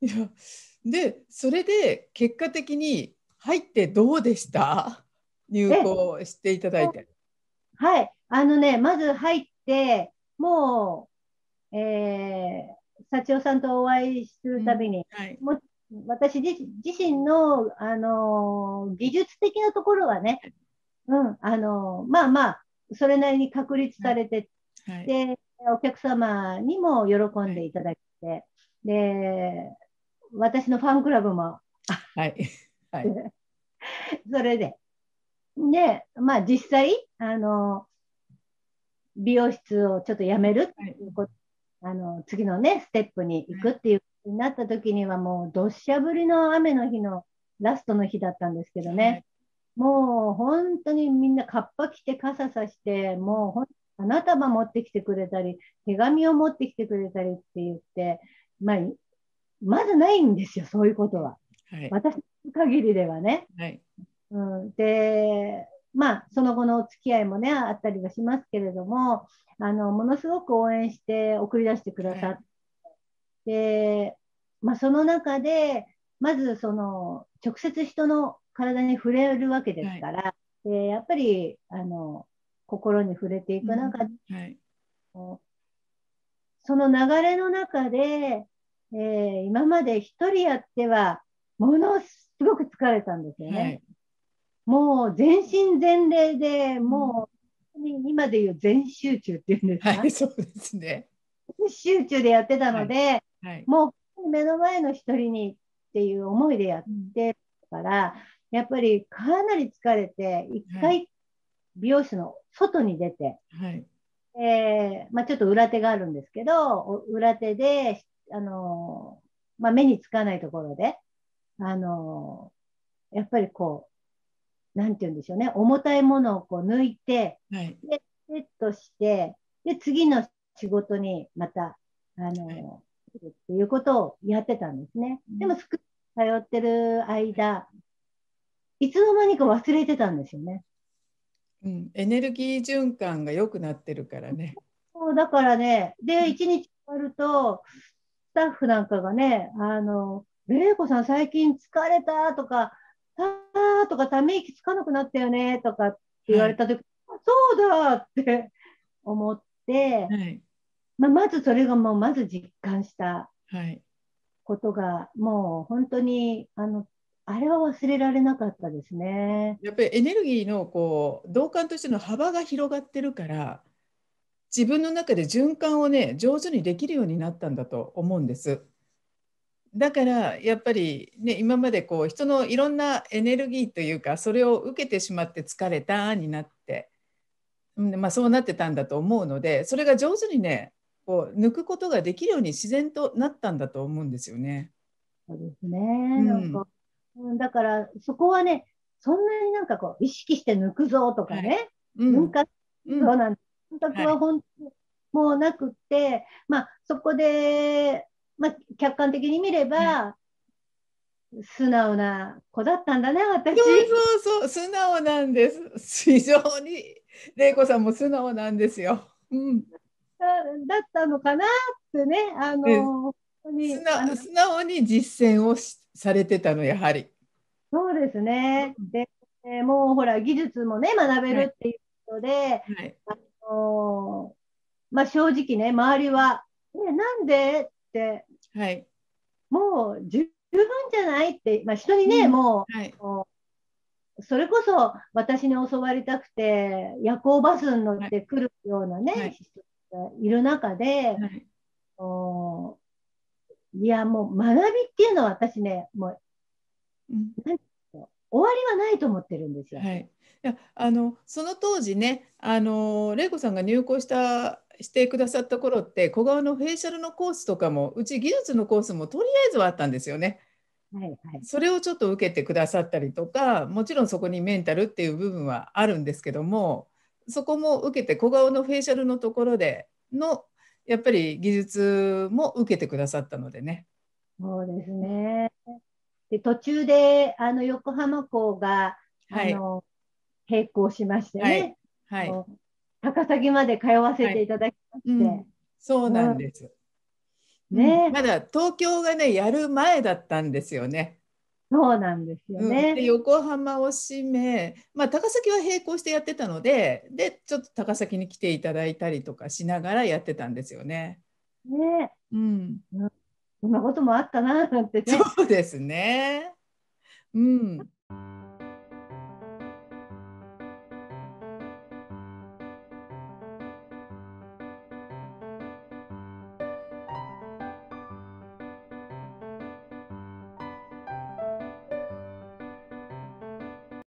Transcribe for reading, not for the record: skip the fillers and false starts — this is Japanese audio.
いや、で、それで結果的に入ってどうでした？入え、 校していただいて。 はい。まず入って、もう、幸代さんとお会いすうん、 るたびに、 はい。 もう私自身の、技術的なところはね、まあまあ、それなりに確立はい。 されてはい。 で、お客様にも喜んはい。 でいただいて、で、私のファンクラブもはい。はい。 それで、まあ実際、美容室をちょっとやめるはい。 っていうこと、次のね、ステップに行くっていう風になった時にはもう、どっしゃ降りの雨の日のラストの日だったんですけどね、 はい。 もう本当にみんなカッパ着て傘さして、もう花束持ってきてくれたり、手紙を持ってきてくれたりって言って、まあ、まずないんですよ、そういうことは。 はい。 私の限りではね。 はい。 うん、で、まあ、その後のお付き合いもね、あったりはしますけれども、ものすごく応援して送り出してくだはい。 さって、まあ、その中で、まず直接人の体に触れるわけですはい。 から、やっぱり心に触れていうん、 く中で、 はい。 その流れの中で、今まで一人やっては、ものすごく疲れたんですよね。 はい。 もう全身全霊でうん、 もう、今でいう全集中っていうんですか、 はい、そうですね。 集中でやってたはい。 ので、 はい。 もう目の前の一人にっていう思いでやっうん、 てたから、やっぱりかなり疲れて、一はい。 回美容室の外に出て、 はい。 まあ、ちょっと裏手があるんですけど、裏手で、まあ、目につかないところで、あのやっぱりこなんて言うんでしょうね、重たいものをこう抜いて、 はい。 で、セットして、で、次の仕事にまた、 はい。 来るっていうことをやってたんですね。 うん、 でも、通ってる間、いつの間にか忘れてたんですよね。 うん、エネルギー循環が良くなってるからね。 そうだからね、で、 うん、 一日終わると、スタッフなんかがね、玲子さん最近疲れたとか、とか、ため息つかなくなったよねとかって言はい。 われたとき、そうだって思って、 はい。 まあ、まずそれがもうまず実感したはい。 ことが、もう本当に、あれは忘れられなかったですね。 やっぱりエネルギーのこう導管としての幅が広がってるから、自分の中で循環をね、上手にできるようになったんだと思うんです。だからやっぱりね、今までこう人のいろんなエネルギーというか、それを受けてしまって疲れたになって、うん、まあ、そうなってたんだと思うので、それが上手にね、こう抜くことができるように自然となったんだと思うんですよね。 そうですね。なんうん。 か、だからそこはね、そんなになんかこう、意識して抜くぞとかはい。 ね、 うん。 分割うん。 ぞなんて感覚はい。 は本当にもうなくって、まあそこで、まあ客観的に見れはい。 ば、素直な子だったんだね、 そう私。 そうそう、素直なんです。非常に、玲子さんも素直なんですよ。うん。 だったのかなってね、 で、 本当に、 素直に実践をされてたの、やはり。 そうですね。 うん。 で、もうほら、技術もね、学べはい。 るっていうことで、 はい。 あのまあ、正直ね、周りは、なんでって、 はい。 もう十分じゃないって、まあ、人にね、 うん。 もはい。 う、それこそ私に教わりたくて、夜行バスに乗っはい。 てくるようなね、 はい。 人がいる中で、 はい。 おいや、もう学びっていうのは私ね、もう、 うん。 なんていうの終わりはないと思ってるんですよ。 はい。いや、その当時ね、玲子さんが入校してくださった頃って、小顔のフェイシャルのコースとかも、うち技術のコースもとりあえずはあったんですよね。 はいはい。 それをちょっと受けてくださったりとか、もちろんそこにメンタルっていう部分はあるんですけども、そこも受けて小顔のフェイシャルのところでの、やっぱり技術も受けてくださったのでね。 そうですね。で、途中で、横浜港が、 はい。 並行しましてはい。 ね、 はい。 高崎まで通わせはい。 ていただきましうん。 て、 そうなうん、 んです。 うん、 ね、 まだ東京がね、やる前だったんですよね。 そうなんですようん、で、 ね。 横浜を閉め、まあ、高崎は並行してやってたので、ちょっと高崎に来ていただいたりとかしながらやってたんですよね。 ね、 うん、 うん、そんなこともあったな、なんてね。 そうですね。うん。